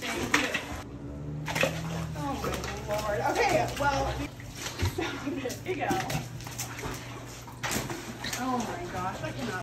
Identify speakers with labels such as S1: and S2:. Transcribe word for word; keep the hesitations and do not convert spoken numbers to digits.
S1: Thank you. Oh my lord. Okay, well, there you go. Oh my gosh, I cannot.